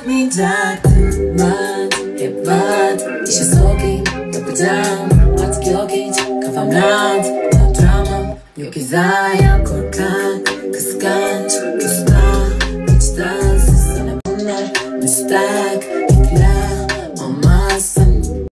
bırakmayacaktım. Vaat, hep vaat. İşe sokayım, yapacağım. Artık yok hiç, kafam rahat. No drama, yok izah. Korkak, kıskanç, küstah. Vicdansız sana bunlar müstak.